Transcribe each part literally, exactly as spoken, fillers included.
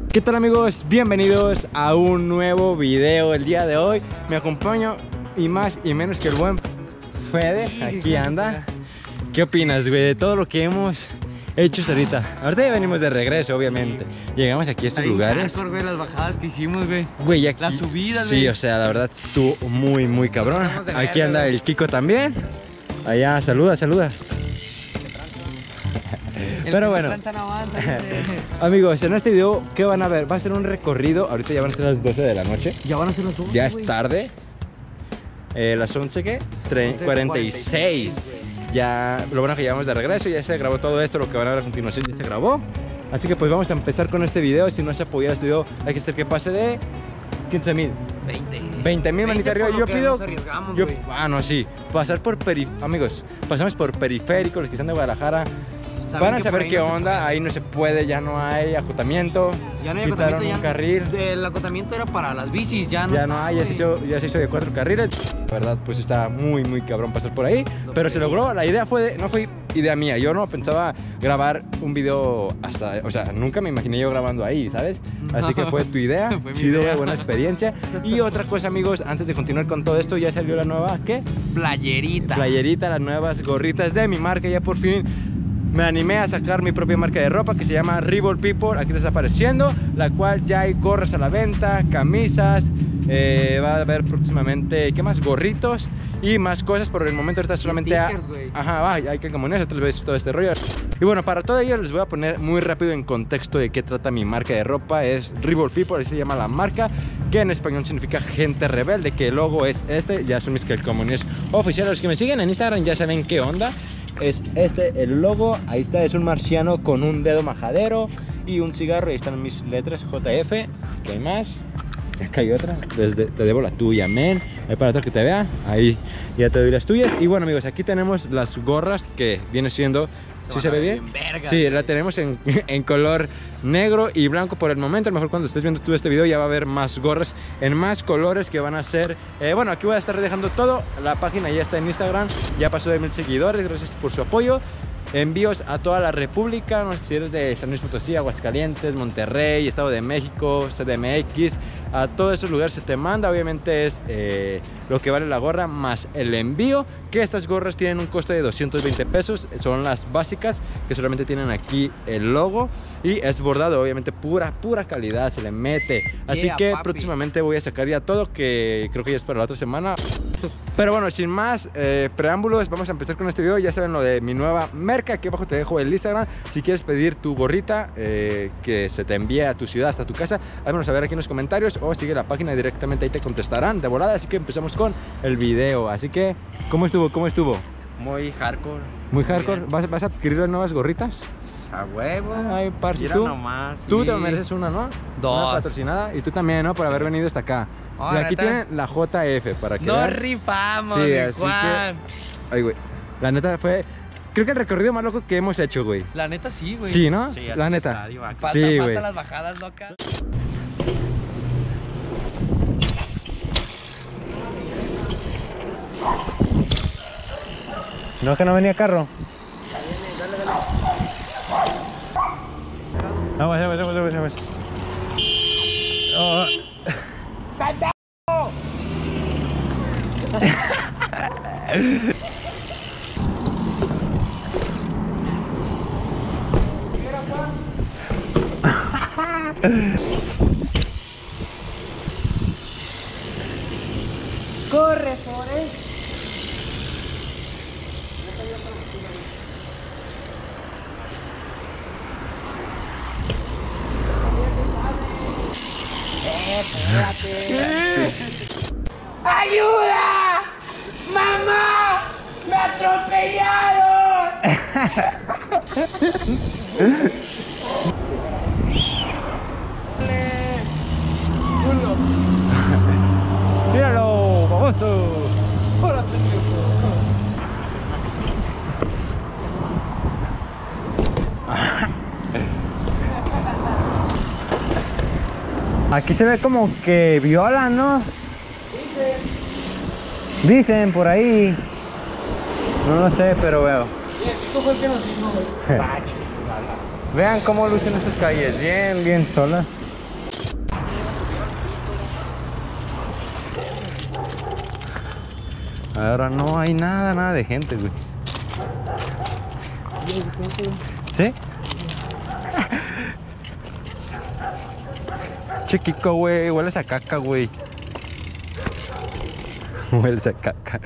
¿Qué tal, amigos? Bienvenidos a un nuevo video. El día de hoy me acompaño y más y menos que el buen Fede. Aquí anda. ¿Qué opinas, güey, de todo lo que hemos hecho hasta ahorita? Ahorita ya venimos de regreso, obviamente. Sí. Llegamos aquí a estos Ahí lugares. Hardcore, güey, las bajadas que hicimos, güey. Güey, aquí, las subidas, sí, güey. o sea, la verdad estuvo muy, muy cabrón. Aquí anda el Kiko también. Allá, saluda, saluda. Pero bueno, amigos, en este video, ¿qué van a ver? Va a ser un recorrido. Ahorita ya van a ser las doce de la noche. Ya van a ser las doce. Ya es tarde. Eh, las once, ¿qué? cuarenta y seis. Ya, lo bueno que llevamos de regreso. Ya se grabó todo esto. Lo que van a ver a continuación ya se grabó. Así que pues vamos a empezar con este video. Si no se ha apoyado este video, hay que hacer que pase de quince mil. veinte mil, manita arriba. Yo pido. Yo, ah, no, sí. Pasar por periférico. Amigos, pasamos por periférico. Los que están de Guadalajara van a saber qué onda. Ahí no se puede, ya no hay acotamiento. Ya no hay acotamiento. Ya un carril. El acotamiento era para las bicis, ya no. Ya no hay, ya se, hizo, ya se hizo de cuatro carriles. La verdad, pues está muy, muy cabrón pasar por ahí. Pero se logró. La idea fue, de, no fue idea mía. Yo no pensaba grabar un video hasta, o sea, nunca me imaginé yo grabando ahí, ¿sabes? Así que fue tu idea. Fue chido, idea. Buena experiencia. Y otra cosa, amigos, antes de continuar con todo esto, ya salió la nueva, ¿qué? Playerita. Playerita, las nuevas gorritas de mi marca. Ya por fin me animé a sacar mi propia marca de ropa que se llama Rival People. Aquí está apareciendo, la cual ya hay gorras a la venta, camisas, eh, va a haber próximamente, ¿qué más? Gorritos y más cosas. Por el momento ahorita solamente stickers, a... Ajá, va, hay que comunicarse, otros veces todo este rollo. Y bueno, para todo ello les voy a poner muy rápido en contexto de qué trata mi marca de ropa. Es Rival People, así se llama la marca, que en español significa gente rebelde, que el logo es este. Ya son mis calcomanías oficiales. Los que me siguen en Instagram ya saben qué onda. Es este el logo, ahí está, es un marciano con un dedo majadero y un cigarro. Ahí están mis letras J F. ¿Qué hay más? Acá hay otra, Desde, te debo la tuya, men. Ahí para otro que te vea, ahí ya te doy las tuyas. Y bueno, amigos, aquí tenemos las gorras que viene siendo... ¿Sí se ve bien? Verga, sí, la tenemos en, en color negro y blanco por el momento. A lo mejor cuando estés viendo tú este video ya va a haber más gorras en más colores que van a ser... Eh, bueno, aquí voy a estar dejando todo. La página ya está en Instagram. Ya pasó de mil seguidores. Gracias por su apoyo. Envíos a toda la república. No sé si eres de San Luis Potosí, Aguascalientes, Monterrey, Estado de México, C D M X. A todos esos lugares se te manda. Obviamente es eh, lo que vale la gorra más el envío. Que estas gorras tienen un costo de doscientos veinte pesos. Son las básicas, que solamente tienen aquí el logo. Y es bordado, obviamente pura, pura calidad, se le mete. Así yeah, que papi. Próximamente voy a sacar ya todo, que creo que ya es para la otra semana. Pero bueno, sin más eh, preámbulos, vamos a empezar con este video. Ya saben lo de mi nueva merca. Aquí abajo te dejo el Instagram. Si quieres pedir tu gorrita, eh, que se te envíe a tu ciudad, hasta tu casa, házmelo saber aquí en los comentarios o sigue la página directamente, ahí te contestarán de volada. Así que empezamos con el video. Así que, ¿cómo estuvo? ¿Cómo estuvo? Muy hardcore. Muy hardcore. ¿Vas, ¿Vas a adquirir las nuevas gorritas? A huevo. Ay, parce, Mira tú, nomás. tú sí. te mereces una, ¿no? Dos. Una patrocinada. Y tú también, ¿no? Por haber venido hasta acá. Oh, y aquí ¿neta? tienen la J F para que Nos vean. rifamos, Sí, mi así Juan. Que... Ay, güey. La neta fue... Creo que el recorrido más loco que hemos hecho, güey. La neta sí, güey. Sí, ¿no? Sí, la neta. Pasa, sí, falta güey. las bajadas locas. No, que no venía carro. Vamos, vamos, vamos, vamos, vamos. Oh. Corre, Forrest. ¡Ayuda! ¡Mamá! ¡Me atropellaron! ¡Míralo! ¡Famoso! ¡Hola, Aquí se ve como que violan, ¿no? Dicen. Dicen por ahí. No lo sé, pero veo. Esto fue el que nos dijo, güey. Vean cómo lucen estas calles, bien, bien solas. Ahora no hay nada, nada de gente, güey. ¿Sí? Chiquico, güey, hueles a caca, güey. Hueles a caca.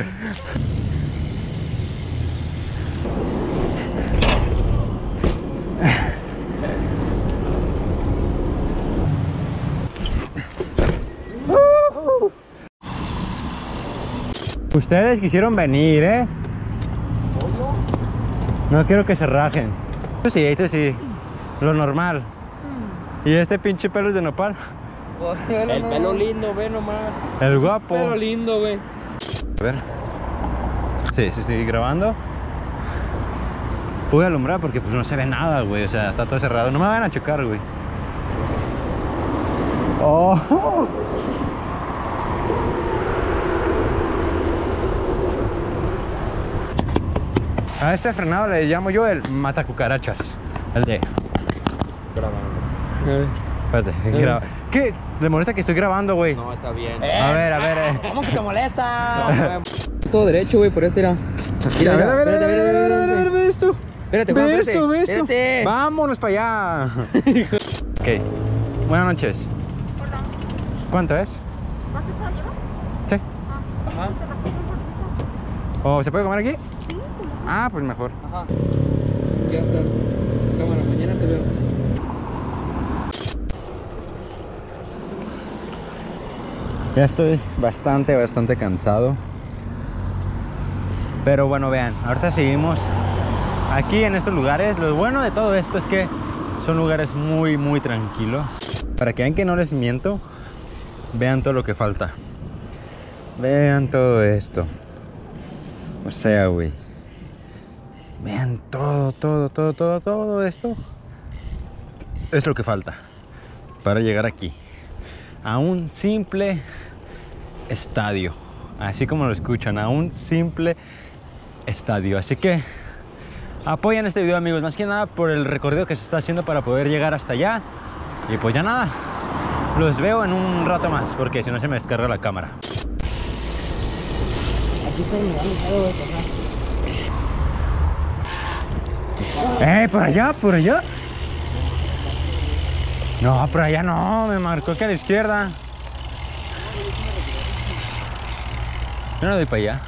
Ustedes quisieron venir, ¿eh? No quiero que se rajen. Tú sí, tú sí. Lo normal. ¿Y este pinche pelo es de nopal? El pelo lindo, ve nomás. El guapo. Pelo lindo, güey. A ver. Sí, sí, sí, grabando. Pude alumbrar porque pues no se ve nada, güey. O sea, está todo cerrado. No me van a chocar, güey. Oh. A este frenado le llamo yo el mata cucarachas. El de... Grabando. Espérate, graba. ¿Qué? ¿Le molesta que estoy grabando, güey? No, está bien. Eh, A ver, a ver, eh. ¿Cómo que te molesta? Todo derecho, güey, por este era. Mira, a ver, a ver, a ver, a ver, a ver, a ver, a ver, ve esto. Espérate, Juan, Ve espérate. esto, ve esto. Espérate. Vámonos para allá. Ok. Buenas noches. ¿Cuánto es? Sí. Ajá. ¿O se puede comer aquí? Ah, pues mejor. Ajá. Ya estás. Cámara, mañana te veo. Ya estoy bastante, bastante cansado. Pero bueno, vean, ahorita seguimos aquí en estos lugares. Lo bueno de todo esto es que son lugares muy, muy tranquilos. Para que vean que no les miento, vean todo lo que falta. Vean todo esto. O sea, güey. Vean todo, todo, todo, todo, todo esto. Es lo que falta para llegar aquí. A un simple estadio. Así como lo escuchan, a un simple estadio. Así que apoyen este video, amigos, más que nada por el recorrido que se está haciendo para poder llegar hasta allá. Y pues ya nada, los veo en un rato más, porque si no se me descarga la cámara. Aquí estoy mirando todo esto, ¡Eh, por allá, por allá! No, por allá no, me marcó que a la izquierda. Yo no doy para allá.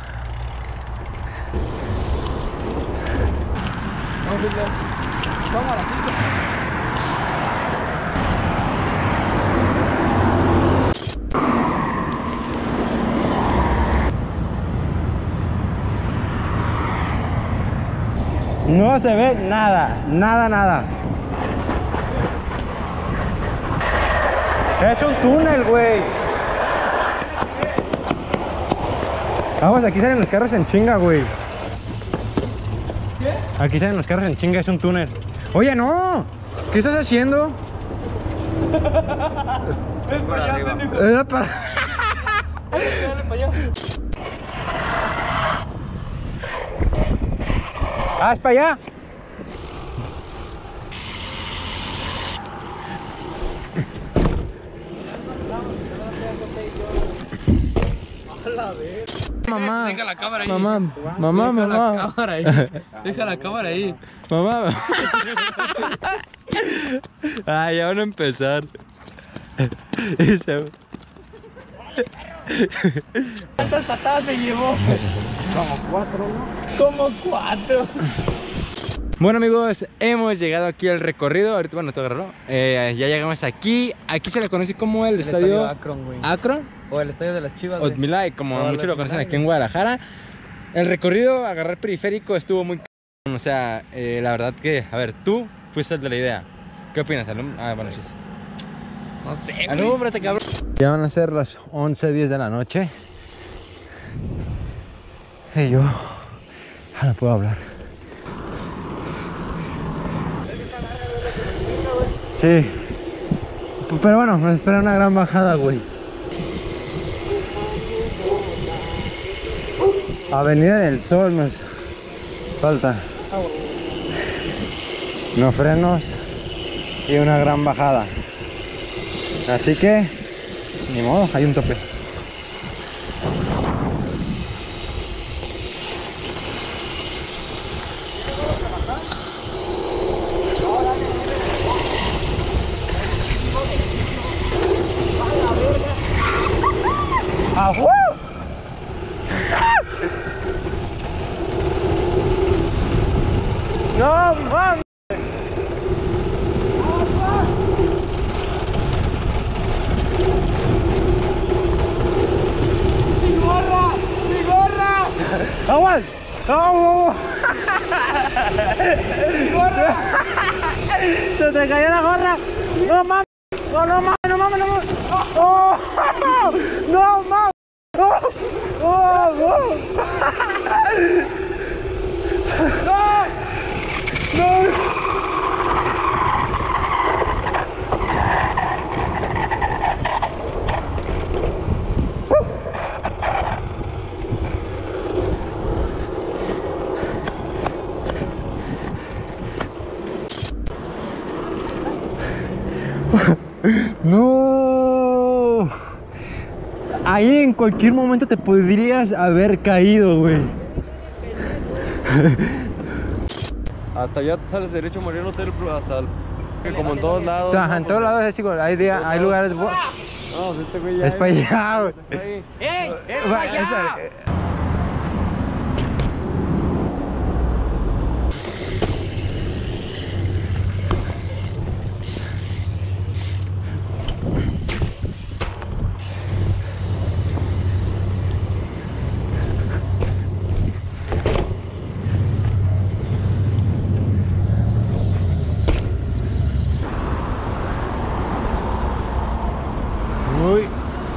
No se ve nada, nada, nada. Es un túnel, güey. Vamos, aquí salen los carros en chinga, güey. ¿Qué? Aquí salen los carros en chinga, es un túnel. Oye, no. ¿Qué estás haciendo? Es para arriba. Eh, para... Dale para allá. Ah, es para allá. Mamá, Deja la cámara ahí. mamá, mamá, Deja mamá. la cámara ahí. Deja la cámara ahí. Mamá. Ah, ya van a empezar. Y se- ¿Cuántas patadas me llevó? Como cuatro, ¿no? Como cuatro. Bueno, amigos, hemos llegado aquí al recorrido. Ahorita, bueno, todo agarró. Eh, ya llegamos aquí. Aquí se le conoce como el, El estadio, estadio Akron, güey. Akron. O el estadio de las Chivas, güey. Otmilay, como Todas muchos las lo conocen Otmilay, aquí en Guadalajara. El recorrido, agarrar periférico, estuvo muy c******. O sea, eh, la verdad que, a ver, tú fuiste el de la idea. ¿Qué opinas, Alum? Ah, bueno, sí. No sé, güey. Alúmbrate, cabrón. Ya van a ser las once diez de la noche. Y yo ya no puedo hablar. Sí. Pero bueno, nos espera una gran bajada, güey. Avenida del Sol nos falta. No frenos y una gran bajada. Así que, ni modo, hay un tope. ¡Ajú! ¡No mames! ¡Mi gorra! ¡Mi gorra! ¡Aguas! ¡Oh! ¡Mi gorra! ¡Se te cayó la gorra! ¡No mames! ¡No, no mames! ¡No mames! ¡No mames! ¡Oh! ¡No mames! ¡Oh! ¡Oh! ¡Oh! ¡No! ¡No! No, ahí en cualquier momento te podrías haber caído, güey. Hasta allá sales derecho a Mariano Hotel, hasta el, que como en todos lados. Ajá, en todos lados es igual, hay, día, hay lugares. No, este güey ya Es para allá, güey. ¡Ey! ¡Es para allá! Uy.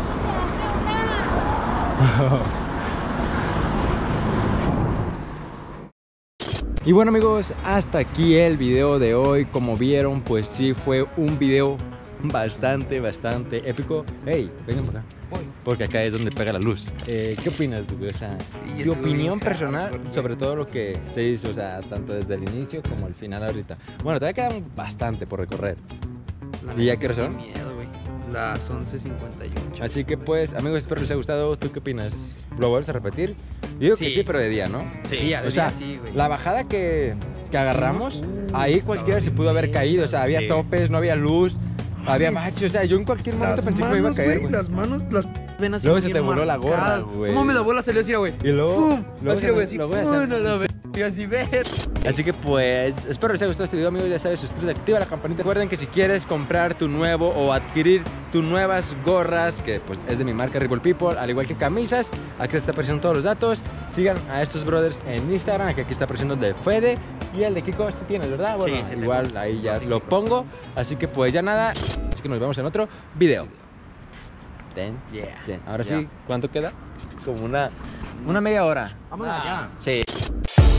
Y bueno amigos, hasta aquí el video de hoy. Como vieron, pues sí fue un video bastante, bastante épico. Hey, vengan por acá. Porque acá es donde pega la luz. Eh, ¿Qué opinas, güey? O sea, tu opinión personal sobre todo lo que se hizo, o sea, tanto desde el inicio como el final ahorita. Bueno, todavía queda bastante por recorrer. ¿Y ya qué hora son? Miedo, güey. Las once cincuenta y ocho. Así que pues, amigos, espero les haya gustado. ¿Tú qué opinas? ¿Lo vuelves a repetir? Yo digo que Sí. sí, pero de día, ¿no? Sí, ya, O sea, sí, güey. la bajada que, que agarramos, Hicimos, uh, ahí cualquiera se pudo haber caído. O sea, había Sí. topes, no había luz, había baches. O sea, yo en cualquier momento pensé que me iba a caer, güey. Las manos, las venas. Luego así se te bien voló la gorra, marcadas. güey. ¿Cómo me la bola salió así, güey? Y luego, ¡Fum! luego Así, se- güey, así. luego ya ¡Fum! se- No la ve- así, ver. Así que pues, espero les haya gustado este video, amigos. Ya sabes, suscríbete, activa la campanita. Recuerden que si quieres comprar tu nuevo o adquirir tus nuevas gorras, que pues es de mi marca Ribble People, al igual que camisas, aquí te está apareciendo todos los datos. Sigan a estos brothers en Instagram, que aquí está apareciendo el de Fede y el de Kiko. Si tienes, ¿verdad? Bueno, Sí, sí tengo. igual ahí ya No, sí, lo Kiko. pongo. Así que pues ya nada. Así que nos vemos en otro video. Ten, Yeah. ten. Ahora Yeah. sí, ¿cuánto queda? Como una, una media hora. Vamos allá. Sí.